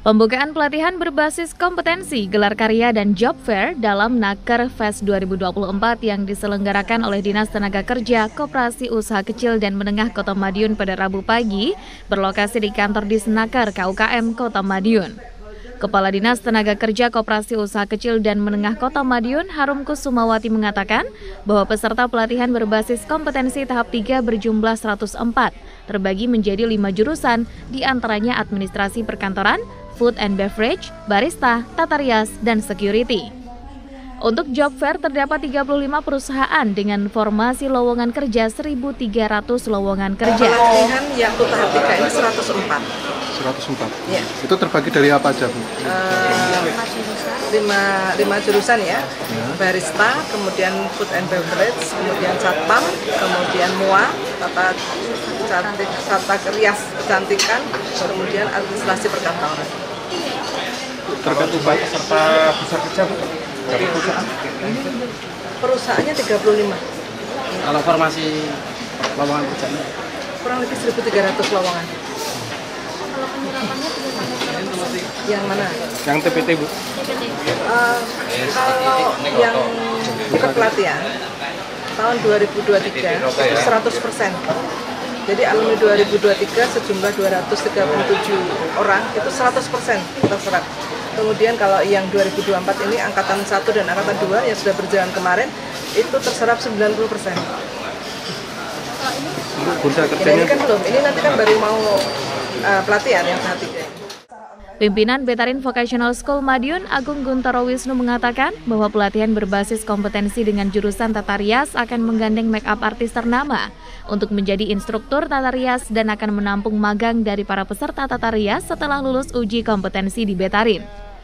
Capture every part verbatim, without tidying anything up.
Pembukaan pelatihan berbasis kompetensi, gelar karya dan job fair dalam Naker Fest dua ribu dua puluh empat yang diselenggarakan oleh Dinas Tenaga Kerja Koperasi Usaha Kecil dan Menengah Kota Madiun pada Rabu pagi berlokasi di kantor Disnaker K U K M Kota Madiun. Kepala Dinas Tenaga Kerja Koperasi Usaha Kecil dan Menengah Kota Madiun, Harum Kusumawati mengatakan bahwa peserta pelatihan berbasis kompetensi tahap tiga berjumlah seratus empat, terbagi menjadi lima jurusan, diantaranya administrasi perkantoran, food and beverage, barista, tata rias, dan security. Untuk job fair terdapat tiga puluh lima perusahaan dengan formasi lowongan kerja seribu tiga ratus lowongan kerja. Pelatihan yang untuk tahap tiga ini seratus empat. seratus empat? Ya. Itu terbagi dari apa aja, Bu? Uh, lima, lima jurusan ya. ya, barista, kemudian food and beverage, kemudian satpam, kemudian M U A, tata, cantik, tata rias kecantikan, kemudian administrasi perkantoran. Terkait upaya peserta bisa kerja, Bu? Dari perusahaan? Perusahaannya tiga puluh lima. Kalau formasi lowongan kerjanya? Kurang lebih seribu tiga ratus lowongan. Kalau penyerapannya bagaimana? Yang mana? Yang T P T, Bu? Uh, kalau yang bukan pelatihan, tahun dua ribu dua puluh tiga itu seratus persen. Jadi alumni dua ribu dua puluh tiga sejumlah dua ratus tiga puluh tujuh orang, itu seratus persen terserap. Kemudian kalau yang dua ribu dua puluh empat ini angkatan satu dan angkatan dua yang sudah berjalan kemarin, itu terserap sembilan puluh persen. Bursa kerjanya? Ini kan belum, ini nanti kan baru mau uh, pelatihan yang tahap tiga. Pimpinan Betarin Vocational School Madiun, Agung Guntoro Wisnu mengatakan bahwa pelatihan berbasis kompetensi dengan jurusan tata rias akan menggandeng make up artis ternama untuk menjadi instruktur tata rias dan akan menampung magang dari para peserta tata rias setelah lulus uji kompetensi di Betarin.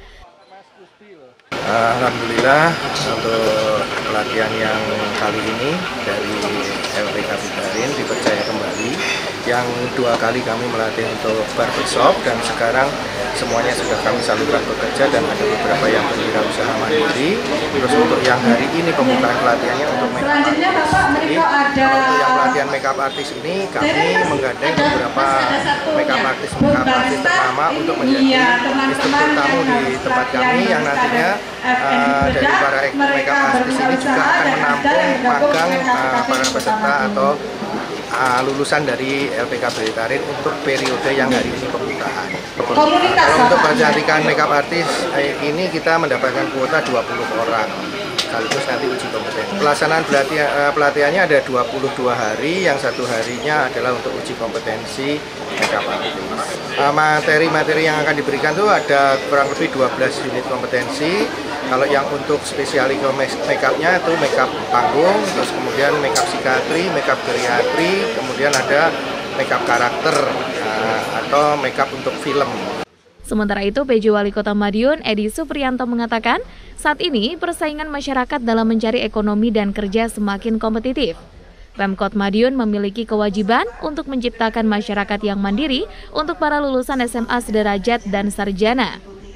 Alhamdulillah untuk pelatihan yang kali ini dari L P K Betarin dipercaya kembali. Yang dua kali kami melatih untuk barbershop dan sekarang semuanya sudah kami salurkan bekerja dan ada beberapa yang berwirausaha mandiri. Terus untuk yang hari ini pembukaan pelatihannya untuk make up artist. Jadi untuk yang pelatihan make up artist ini kami menggandeng beberapa make up artist make up artist ternama untuk menjadi instruktur tamu di tempat kami yang nantinya uh, dari para make up artist ini juga akan menampung magang uh, para peserta atau Uh, lulusan dari L P K Betarin untuk periode yang hari ini pembukaan. Kalau untuk pencarian makeup artist eh, ini kita mendapatkan kuota dua puluh orang. Sekaligus nanti uji kompetensi. Pelaksanaan pelatihan, uh, pelatihannya ada dua puluh dua hari, yang satu harinya adalah untuk uji kompetensi makeup artist. Materi-materi uh, yang akan diberikan itu ada kurang lebih dua belas unit kompetensi. Kalau yang untuk spesialiko makeupnya itu makeup panggung, terus kemudian makeup psikiatri, makeup geriatri, kemudian ada makeup karakter uh, atau makeup untuk film. Sementara itu, P J Wali Kota Madiun, Edi Supriyanto mengatakan, saat ini persaingan masyarakat dalam mencari ekonomi dan kerja semakin kompetitif. Pemkot Madiun memiliki kewajiban untuk menciptakan masyarakat yang mandiri untuk para lulusan S M A sederajat dan sarjana.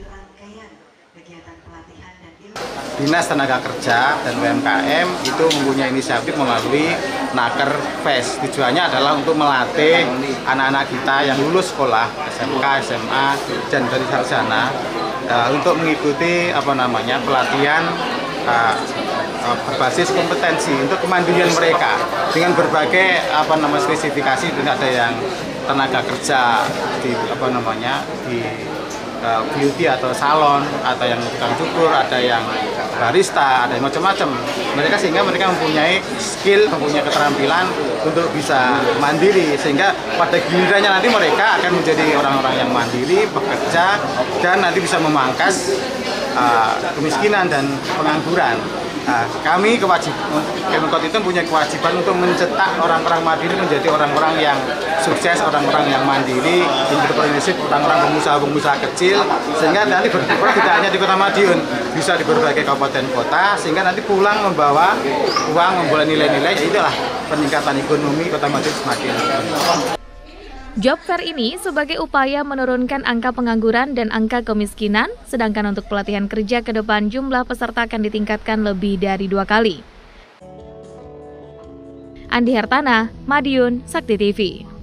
Dinas Tenaga Kerja dan U M K M itu mempunyai inisiatif melalui Naker Fest. Tujuannya adalah untuk melatih anak-anak kita yang lulus sekolah S M K, S M A, dan dari sarjana uh, untuk mengikuti apa namanya pelatihan uh, uh, berbasis kompetensi untuk kemandirian mereka dengan berbagai apa namanya spesifikasi. Ada yang tenaga kerja di apa namanya di uh, beauty atau salon, atau yang tukang cukur, ada yang barista, ada yang macam-macam. Mereka sehingga mereka mempunyai skill, mempunyai keterampilan untuk bisa mandiri, sehingga pada gilirannya nanti mereka akan menjadi orang-orang yang mandiri, bekerja, dan nanti bisa memangkas uh, kemiskinan dan pengangguran. Nah, kami kewajiban, Pemkot itu punya kewajiban untuk mencetak orang-orang mandiri menjadi orang-orang yang sukses, orang-orang yang mandiri, entrepreneurship, orang-orang pengusaha-pengusaha kecil, sehingga nanti berkiprah tidak hanya di Kota Madiun, bisa di berbagai kabupaten kota, sehingga nanti pulang membawa uang, membawa nilai-nilai, ya itulah peningkatan ekonomi Kota Madiun semakin. Job fair ini sebagai upaya menurunkan angka pengangguran dan angka kemiskinan, sedangkan untuk pelatihan kerja ke depan jumlah peserta akan ditingkatkan lebih dari dua kali. Andi Hertana, Madiun, Sakti T V.